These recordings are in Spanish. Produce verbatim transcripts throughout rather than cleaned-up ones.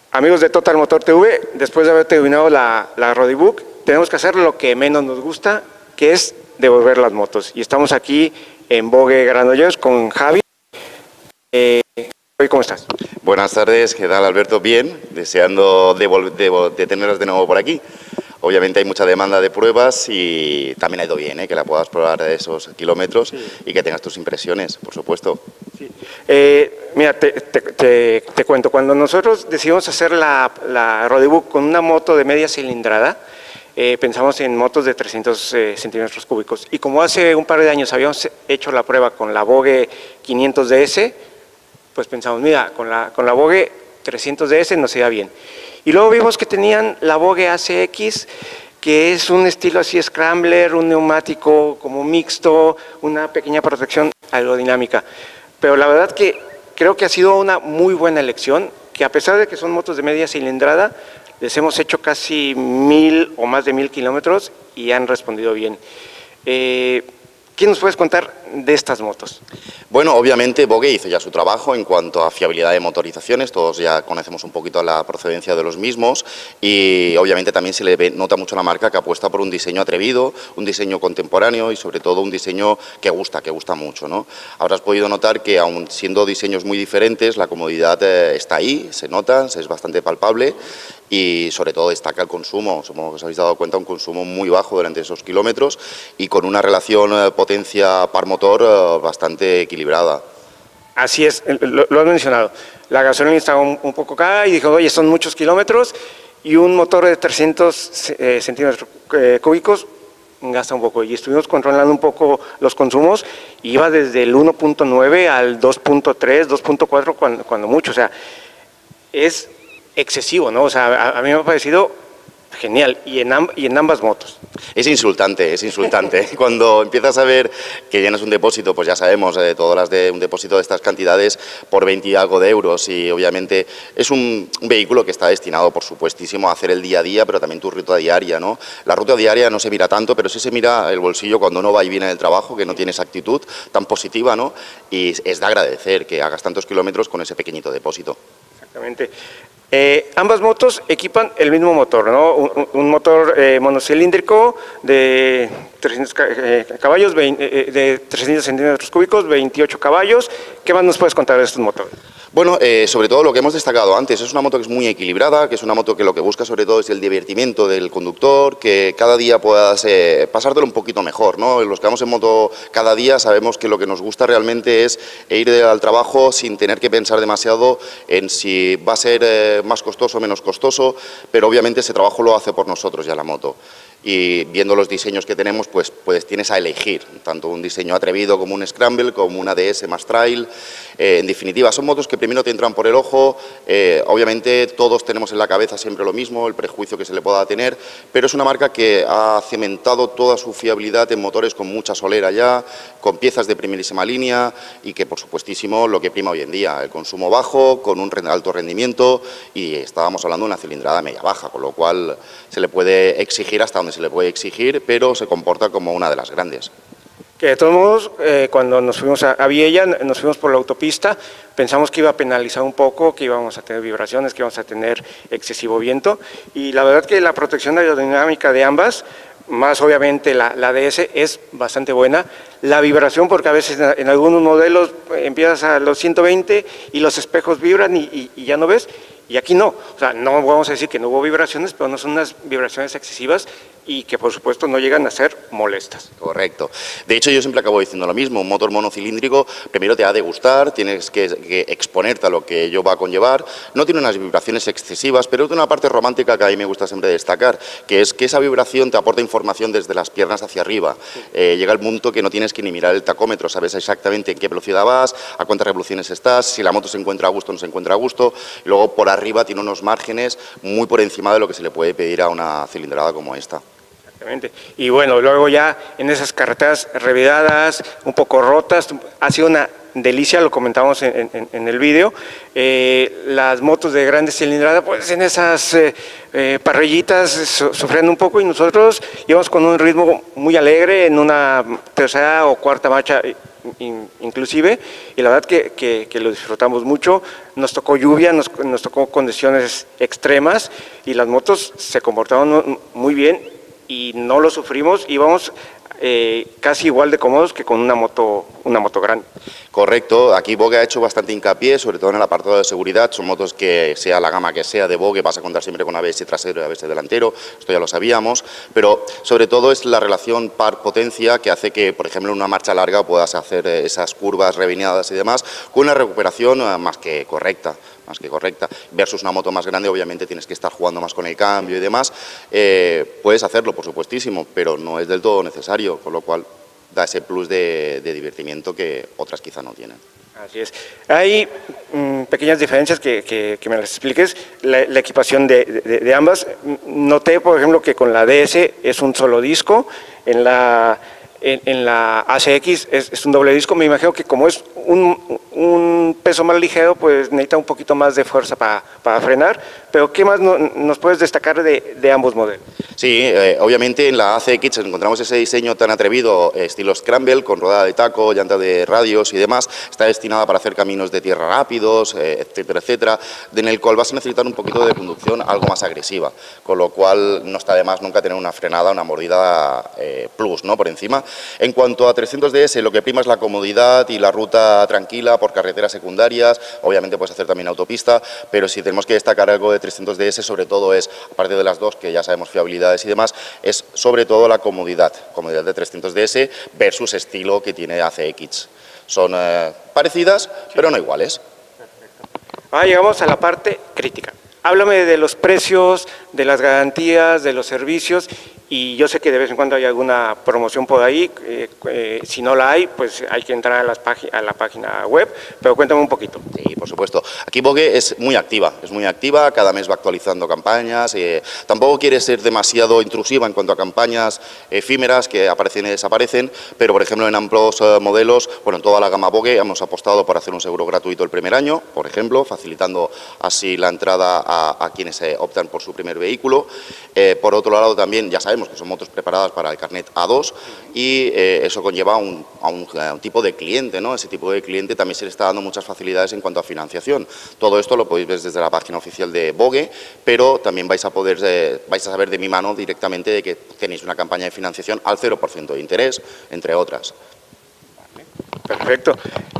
Amigos de Total Motor T V, después de haber terminado la, la Roadiebook, tenemos que hacer lo que menos nos gusta, que es devolver las motos. Y estamos aquí en Bogue Granollers con Javi. Eh, ¿Cómo estás? Buenas tardes, ¿qué tal, Alberto? Bien, deseando de, de, de tenerlas de nuevo por aquí. Obviamente hay mucha demanda de pruebas y también ha ido bien, ¿eh? Que la puedas probar de esos kilómetros, sí, y que tengas tus impresiones, por supuesto. Sí. Eh, mira, te, te, te, te cuento, cuando nosotros decidimos hacer la, la Roadiebook con una moto de media cilindrada, eh, pensamos en motos de trescientos eh, centímetros cúbicos. Y como hace un par de años habíamos hecho la prueba con la Bogue quinientos D S, pues pensamos, mira, con la, con la Bogue trescientos D S nos iba bien. Y luego vimos que tenían la Bogue A C X, que es un estilo así scrambler, un neumático como mixto, una pequeña protección aerodinámica. Pero la verdad que creo que ha sido una muy buena elección, que a pesar de que son motos de media cilindrada, les hemos hecho casi mil o más de mil kilómetros y han respondido bien. Eh, ¿Qué nos puedes contar de estas motos? Bueno, obviamente Bogue hizo ya su trabajo en cuanto a fiabilidad de motorizaciones, todos ya conocemos un poquito la procedencia de los mismos y obviamente también se le ve, nota mucho a la marca que apuesta por un diseño atrevido, un diseño contemporáneo y sobre todo un diseño que gusta, que gusta mucho, ¿no? Habrás podido notar que aun siendo diseños muy diferentes, la comodidad eh, está ahí, se nota, es bastante palpable y sobre todo destaca el consumo, supongo que os habéis dado cuenta, un consumo muy bajo durante esos kilómetros y con una relación eh, potencia par motor eh, bastante equilibrada. Así es, lo, lo has mencionado, la gasolina está un, un poco cara y dijo, oye, son muchos kilómetros y un motor de trescientos eh, centímetros eh, cúbicos gasta un poco y estuvimos controlando un poco los consumos y iba desde el uno punto nueve al dos punto tres, dos punto cuatro cuando, cuando mucho, o sea, es excesivo, ¿no? O sea, a, a mí me ha parecido genial, y en, amb y en ambas motos. Es insultante, es insultante. Cuando empiezas a ver que llenas un depósito, pues ya sabemos, eh, todas las de un depósito de estas cantidades por veinte y algo de euros, y obviamente es un, un vehículo que está destinado, por supuestísimo, a hacer el día a día, pero también tu ruta diaria, ¿no? La ruta diaria no se mira tanto, pero sí se mira el bolsillo cuando uno va y viene del trabajo, que no tiene esa actitud tan positiva, ¿no? Y es de agradecer que hagas tantos kilómetros con ese pequeñito depósito. Exactamente. Eh, ambas motos equipan el mismo motor, ¿no? Un, un motor eh, monocilíndrico de trescientos caballos, veinte, eh, de trescientos centímetros cúbicos, veintiocho caballos. ¿Qué más nos puedes contar de estos motores? Bueno, eh, sobre todo lo que hemos destacado antes, es una moto que es muy equilibrada, que es una moto que lo que busca sobre todo es el divertimiento del conductor, que cada día puedas eh, pasártelo un poquito mejor, ¿no? Los que vamos en moto cada día sabemos que lo que nos gusta realmente es ir al trabajo sin tener que pensar demasiado en si va a ser eh, más costoso o menos costoso, pero obviamente ese trabajo lo hace por nosotros ya la moto. Y viendo los diseños que tenemos, pues, pues tienes a elegir, tanto un diseño atrevido como un Scramble, como una D S más Trail. Eh, en definitiva, son motos que primero te entran por el ojo, eh, obviamente todos tenemos en la cabeza siempre lo mismo, el prejuicio que se le pueda tener, pero es una marca que ha cimentado toda su fiabilidad en motores con mucha solera ya, con piezas de primerísima línea y que, por supuestísimo, lo que prima hoy en día, el consumo bajo, con un alto rendimiento y estábamos hablando de una cilindrada media-baja, con lo cual se le puede exigir hasta donde se le puede exigir, pero se comporta como una de las grandes. Que de todos modos, eh, cuando nos fuimos a, a Viella, nos fuimos por la autopista, pensamos que iba a penalizar un poco, que íbamos a tener vibraciones, que íbamos a tener excesivo viento, y la verdad que la protección aerodinámica de ambas, más obviamente la, la D S, es bastante buena. La vibración, porque a veces en, en algunos modelos empiezas a los ciento veinte y los espejos vibran y, y, y ya no ves, y aquí no. O sea, no vamos a decir que no hubo vibraciones, pero no son unas vibraciones excesivas y que por supuesto no llegan a ser molestas. Correcto. De hecho, yo siempre acabo diciendo lo mismo, un motor monocilíndrico primero te ha de gustar, tienes que, que exponerte a lo que ello va a conllevar, no tiene unas vibraciones excesivas, pero tiene una parte romántica que a mí me gusta siempre destacar, que es que esa vibración te aporta información desde las piernas hacia arriba. Sí. Eh, llega el punto que no tienes que ni mirar el tacómetro, sabes exactamente en qué velocidad vas, a cuántas revoluciones estás, si la moto se encuentra a gusto o no se encuentra a gusto, y luego por arriba tiene unos márgenes muy por encima de lo que se le puede pedir a una cilindrada como esta. Exactamente. Y bueno, luego ya en esas carreteras reviradas, un poco rotas, ha sido una delicia, lo comentamos en, en, en el vídeo, eh, las motos de grande cilindrada, pues en esas eh, eh, parrillitas su, sufriendo un poco y nosotros íbamos con un ritmo muy alegre en una tercera o cuarta marcha in, inclusive, y la verdad que, que, que lo disfrutamos mucho. Nos tocó lluvia, nos, nos tocó condiciones extremas y las motos se comportaron muy bien y no lo sufrimos, íbamos eh, casi igual de cómodos que con una moto, una moto grande. Correcto, aquí Vogue ha hecho bastante hincapié, sobre todo en el apartado de seguridad. Son motos que, sea la gama que sea de Vogue, vas a contar siempre con A B S trasero y A B S delantero, esto ya lo sabíamos, pero sobre todo es la relación par-potencia que hace que, por ejemplo, en una marcha larga puedas hacer esas curvas revineadas y demás con una recuperación más que correcta. más que correcta, versus una moto más grande, obviamente tienes que estar jugando más con el cambio y demás. Eh, puedes hacerlo, por supuestísimo, pero no es del todo necesario, con lo cual da ese plus de, de divertimiento que otras quizá no tienen. Así es. Hay mmm, pequeñas diferencias que, que, que me las expliques. La, la equipación de, de, de ambas. Noté, por ejemplo, que con la D S es un solo disco, en la, en, en la A C X es, es un doble disco. Me imagino que como es un, un peso más ligero, pues necesita un poquito más de fuerza para, para frenar. Pero ¿qué más no, nos puedes destacar de, de ambos modelos? Sí, eh, obviamente en la A C X encontramos ese diseño tan atrevido, eh, estilo Scramble, con rodada de taco, llanta de radios y demás. Está destinada para hacer caminos de tierra rápidos, eh, etcétera, etcétera, en el cual vas a necesitar un poquito de conducción algo más agresiva, con lo cual no está de más nunca tener una frenada, una mordida eh, plus, ¿no?, por encima. En cuanto a trescientos D S, lo que prima es la comodidad y la ruta tranquila por carreteras secundarias. Obviamente puedes hacer también autopista, pero si tenemos que destacar algo de trescientos D S, sobre todo es, aparte de las dos que ya sabemos fiabilidades y demás, es sobre todo la comodidad, comodidad de trescientos D S versus estilo que tiene A C X. Son eh, parecidas, pero no iguales. Ahora llegamos a la parte crítica. Háblame de los precios, de las garantías, de los servicios, y yo sé que de vez en cuando hay alguna promoción por ahí, eh, eh, si no la hay, pues hay que entrar a, las a la página web, pero cuéntame un poquito. Sí, por supuesto. Aquí Vogue es muy activa, es muy activa, cada mes va actualizando campañas, eh, tampoco quiere ser demasiado intrusiva en cuanto a campañas efímeras que aparecen y desaparecen, pero por ejemplo en ambos eh, modelos, bueno, en toda la gama Vogue hemos apostado por hacer un seguro gratuito el primer año, por ejemplo, facilitando así la entrada a, a quienes eh, optan por su primer vehículo. Eh, por otro lado también, ya sabemos que son motos preparadas para el carnet A dos y eh, eso conlleva un, a, un, a un tipo de cliente, ¿no? Ese tipo de cliente también se le está dando muchas facilidades en cuanto a financiación. Todo esto lo podéis ver desde la página oficial de Vogue, pero también vais a poder eh, vais a saber de mi mano directamente de que tenéis una campaña de financiación al cero por ciento de interés, entre otras. Perfecto.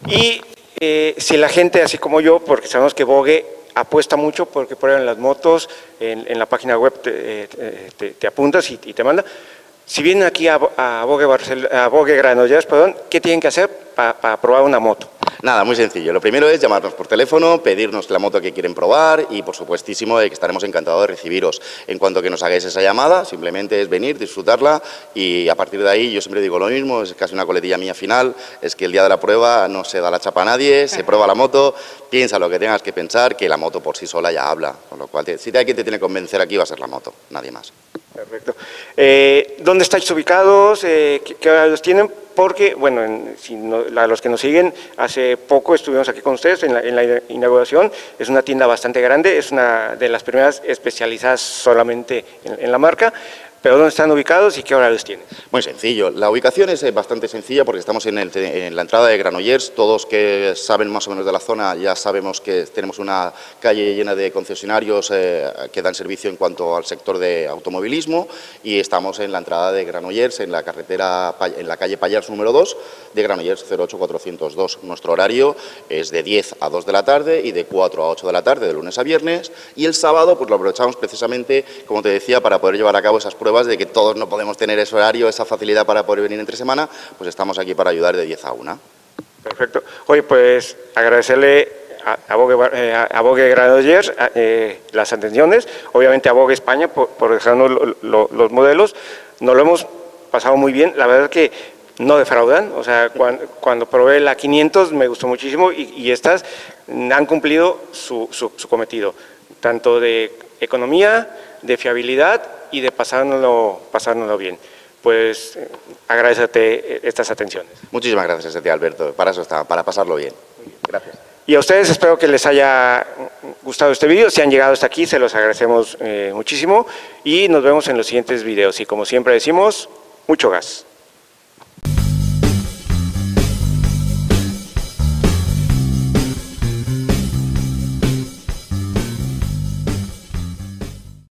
Y eh, si la gente, así como yo, porque sabemos que Vogue apuesta mucho porque prueban las motos, en, en la página web te, te, te apuntas y, y te manda. Si vienen aquí a, a Vogue, Barcel a Vogue Granollers, perdón, ¿qué tienen que hacer para pa probar una moto? Nada, muy sencillo. Lo primero es llamarnos por teléfono, pedirnos la moto que quieren probar y, por supuestísimo, de que estaremos encantados de recibiros. En cuanto que nos hagáis esa llamada, simplemente es venir, disfrutarla y a partir de ahí yo siempre digo lo mismo, es casi una coletilla mía final, es que el día de la prueba no se da la chapa a nadie, se prueba la moto, piensa lo que tengas que pensar, que la moto por sí sola ya habla, con lo cual te, si hay quien te tiene que convencer aquí va a ser la moto, nadie más. Perfecto. Eh, ¿Dónde estáis ubicados? Eh, ¿qué, ¿Qué horarios tienen? Porque, bueno, en, si no, a los que nos siguen, hace poco estuvimos aquí con ustedes en la, en la inauguración. Es una tienda bastante grande, es una de las primeras especializadas solamente en, en la marca. ¿Pero dónde están ubicados y qué horarios tienen? Muy sencillo. La ubicación es bastante sencilla porque estamos en, el, en la entrada de Granollers. Todos que saben más o menos de la zona ya sabemos que tenemos una calle llena de concesionarios eh, que dan servicio en cuanto al sector de automovilismo y estamos en la entrada de Granollers, en la carretera, en la calle Pallars número dos de Granollers cero ocho cuatrocientos dos. Nuestro horario es de diez a dos de la tarde y de cuatro a ocho de la tarde de lunes a viernes y el sábado pues lo aprovechamos precisamente, como te decía, para poder llevar a cabo esas pruebas de que todos no podemos tener ese horario, esa facilidad para poder venir entre semana, pues estamos aquí para ayudar de diez a una. Perfecto. Oye, pues agradecerle a, a Vogue, eh, a Vogue Granollers eh, las atenciones, obviamente a Vogue España por, por dejarnos lo, lo, los modelos, nos lo hemos pasado muy bien, la verdad es que no defraudan, o sea, cuando, cuando probé la quinientos me gustó muchísimo y, y estas han cumplido su, su, su cometido, tanto de economía, de fiabilidad y de pasárnoslo, pasárnoslo bien. Pues eh, agradecerte estas atenciones. Muchísimas gracias a ti, Alberto, para eso está, para pasarlo bien. Gracias. Y a ustedes espero que les haya gustado este vídeo, si han llegado hasta aquí se los agradecemos eh, muchísimo y nos vemos en los siguientes videos y como siempre decimos, mucho gas.